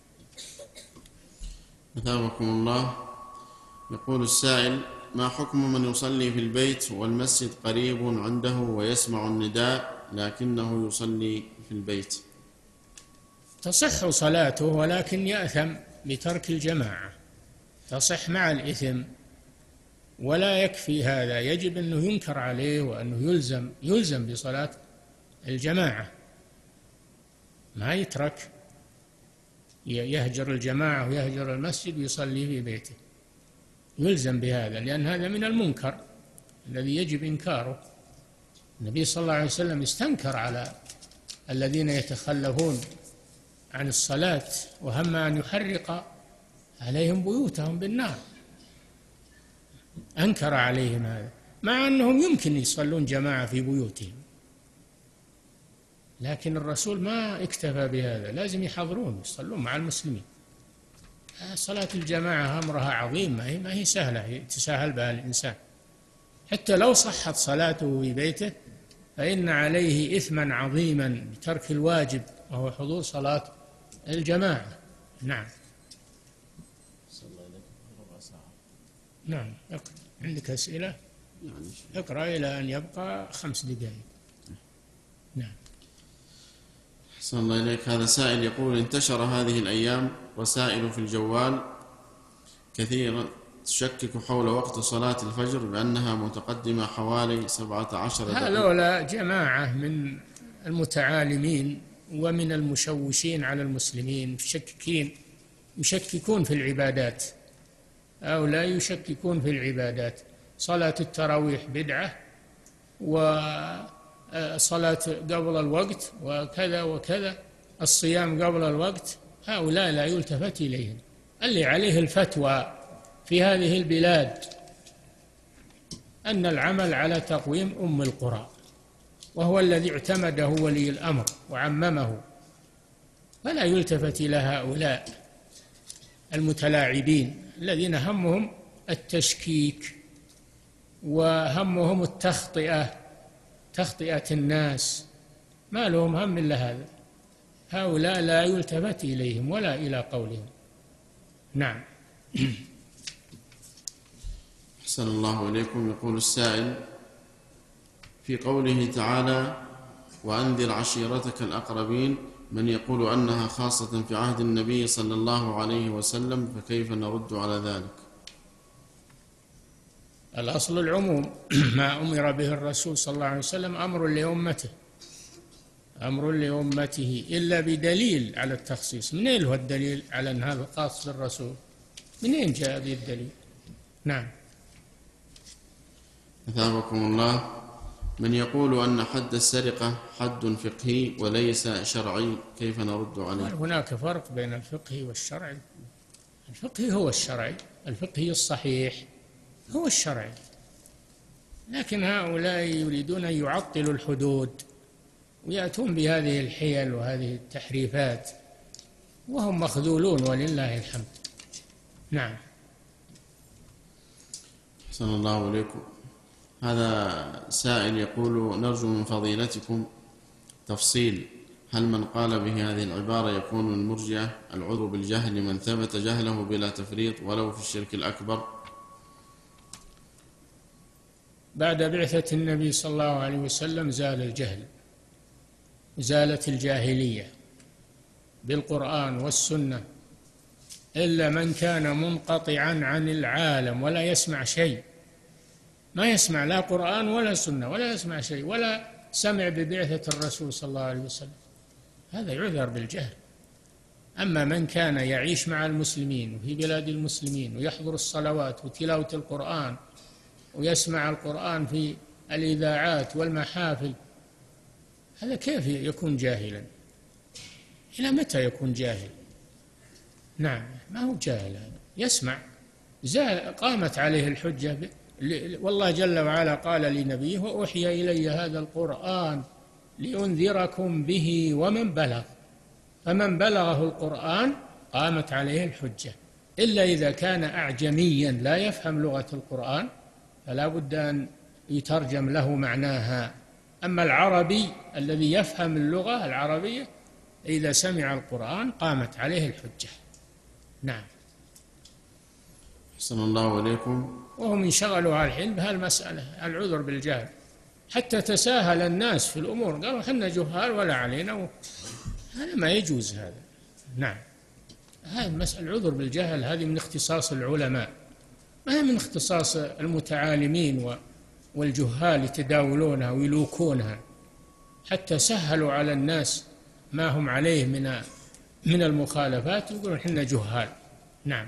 مثابكم الله. يقول السائل: ما حكم من يصلي في البيت والمسجد قريب عنده ويسمع النداء لكنه يصلي في البيت؟ تصح صلاته ولكن يأثم بترك الجماعة، تصح مع الإثم، ولا يكفي هذا، يجب أنه ينكر عليه وأنه يلزم يلزم بصلاة الجماعة، ما يترك يهجر الجماعة ويهجر المسجد ويصلي في بيته، يلزم بهذا، لأن هذا من المنكر الذي يجب إنكاره. النبي صلى الله عليه وسلم استنكر على الذين يتخلفون عن الصلاة وهم أن يحرق عليهم بيوتهم بالنار، أنكر عليهم هذا، مع أنهم يمكن يصلون جماعة في بيوتهم، لكن الرسول ما اكتفى بهذا، لازم يحضرون يصلون مع المسلمين. صلاة الجماعة أمرها عظيم، ما هي, ما هي سهلة يتساهل بها الإنسان. حتى لو صحت صلاته في بيته فإن عليه إثما عظيما بترك الواجب وهو حضور صلاة الجماعة. نعم. نعم. عندك أسئلة؟ اقرأ إلى أن يبقى خمس دقائق. نعم. أحسن الله إليك. هذا سائل يقول: انتشر هذه الأيام رسائل في الجوال كثيرا تشكك حول وقت صلاة الفجر بأنها متقدمة حوالي سبعة عشر دقيقة. هؤلاء جماعة من المتعالمين ومن المشوشين على المسلمين، مشككين يشككون في العبادات، هؤلاء يشككون في العبادات. صلاة التراويح بدعة، وصلاة قبل الوقت، وكذا وكذا، الصيام قبل الوقت، هؤلاء لا يلتفت إليهم. اللي عليه الفتوى في هذه البلاد أن العمل على تقويم أم القرى، وهو الذي اعتمده ولي الأمر وعممه، فلا يلتفت إلى هؤلاء المتلاعبين الذين همهم التشكيك وهمهم التخطئة، تخطئة الناس، ما لهم هم إلا هذا. هؤلاء لا يلتفت إليهم ولا إلى قولهم. نعم. أحسن الله إليكم. يقول السائل: في قوله تعالى: وأنذر عشيرتك الأقربين، من يقول أنها خاصة في عهد النبي صلى الله عليه وسلم، فكيف نرد على ذلك؟ الأصل العموم، ما أمر به الرسول صلى الله عليه وسلم أمر لأمته، أمر لأمته إلا بدليل على التخصيص. منين هو الدليل على أن هذا خاص بالرسول؟ منين جاء هذا الدليل؟ نعم. أثابكم الله. من يقول أن حد السرقة حد فقهي وليس شرعي، كيف نرد عليه؟ هناك فرق بين الفقهي والشرعي. الفقهي هو الشرعي، الفقهي الصحيح هو الشرعي، لكن هؤلاء يريدون أن يعطلوا الحدود ويأتون بهذه الحيل وهذه التحريفات وهم مخذولون ولله الحمد. نعم. أحسن الله إليكم. هذا سائل يقول: نرجو من فضيلتكم تفصيل هل من قال به هذه العبارة يكون من المرجئة العذر بالجهل لمن ثبت جهله بلا تفريط ولو في الشرك الأكبر؟ بعد بعثة النبي صلى الله عليه وسلم زال الجهل، زالت الجاهلية بالقرآن والسنة، إلا من كان منقطعا عن العالم ولا يسمع شيء، ما يسمع لا قرآن ولا سنة ولا يسمع شيء ولا سمع ببعثة الرسول صلى الله عليه وسلم، هذا يعذر بالجهل. أما من كان يعيش مع المسلمين وفي بلاد المسلمين ويحضر الصلوات وتلاوة القرآن ويسمع القرآن في الإذاعات والمحافل، هذا كيف يكون جاهلا؟ إلى متى يكون جاهل؟ نعم، ما هو جاهل، هذا يسمع، قامت عليه الحجة. والله جل وعلا قال لنبيه: وأوحي إلي هذا القرآن لأنذركم به ومن بلغ، فمن بلغه القرآن قامت عليه الحجة، إلا إذا كان أعجميا لا يفهم لغة القرآن فلا بد أن يترجم له معناها. أما العربي الذي يفهم اللغة العربية إذا سمع القرآن قامت عليه الحجة. نعم. أحسن الله إليكم. وهم انشغلوا على الحين بهالمسألة، العذر بالجهل، حتى تساهل الناس في الأمور، قالوا احنا جهال ولا علينا و... هذا ما يجوز هذا. نعم، هذه المسألة العذر بالجهل هذه من اختصاص العلماء، ما هي من اختصاص المتعالمين و... والجهال يتداولونها ويلوكونها، حتى سهلوا على الناس ما هم عليه من من المخالفات يقولون احنا جهال. نعم.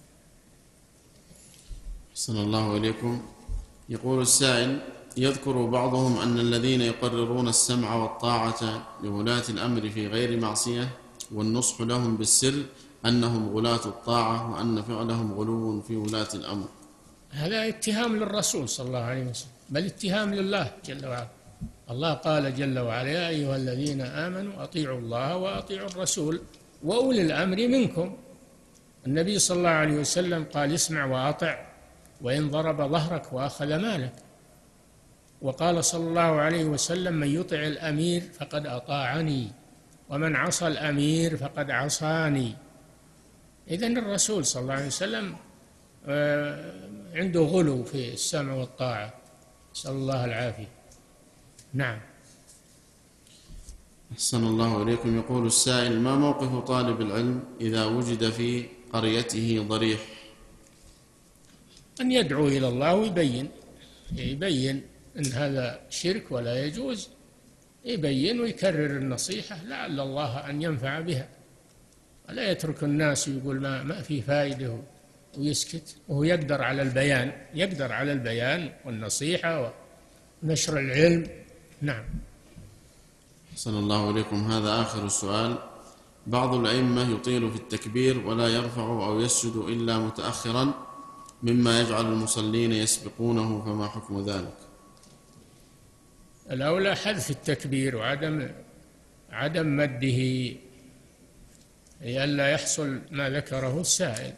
أحسن الله إليكم. يقول السائل: يذكر بعضهم أن الذين يقررون السمع والطاعة لولاة الأمر في غير معصية والنصح لهم بالسر أنهم غلاة الطاعة، وأن فعلهم غلو في ولاة الأمر. هذا اتهام للرسول صلى الله عليه وسلم، بل اتهام لله جل وعلا. الله قال جل وعلا: يا أيها الذين آمنوا أطيعوا الله وأطيعوا الرسول وأولي الأمر منكم. النبي صلى الله عليه وسلم قال: اسمع وأطع وإن ضرب ظهرك وأخذ مالك. وقال صلى الله عليه وسلم: من يطع الأمير فقد أطاعني ومن عصى الأمير فقد عصاني. إذن الرسول صلى الله عليه وسلم عنده غلو في السمع والطاعة، نسأل الله العافية. نعم. أحسن الله إليكم. يقول السائل: ما موقف طالب العلم إذا وجد في قريته ضريح؟ أن يدعو إلى الله ويبين يبين أن هذا شرك ولا يجوز، يبين ويكرر النصيحة لعل الله أن ينفع بها، ولا يترك الناس يقول ما, ما في فائدة ويسكت، وهو يقدر على البيان يقدر على البيان والنصيحة ونشر العلم. نعم. أحسن الله إليكم. هذا آخر السؤال. بعض الأئمة يطيل في التكبير ولا يرفع أو يسجد إلا متأخرا مما يجعل المصلين يسبقونه، فما حكم ذلك؟ الأولى حذف التكبير وعدم عدم مده لئلا يحصل ما ذكره السائل.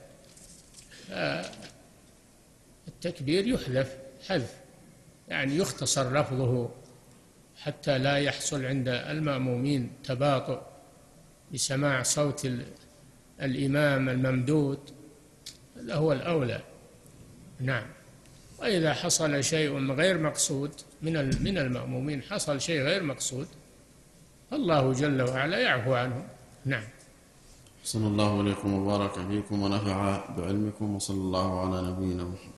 التكبير يحذف حذف، يعني يختصر لفظه حتى لا يحصل عند المأمومين تباطؤ بسماع صوت الإمام الممدود، هذا هو الأولى. نعم. وإذا حصل شيء غير مقصود من من المأمومين، حصل شيء غير مقصود، الله جل وعلا يعفو عنه. نعم. أحسن الله إليكم وبارك فيكم ونفع بعلمكم، وصلى الله على نبينا محمد.